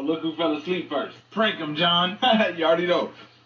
look who fell asleep first. Prank him, John. You already know.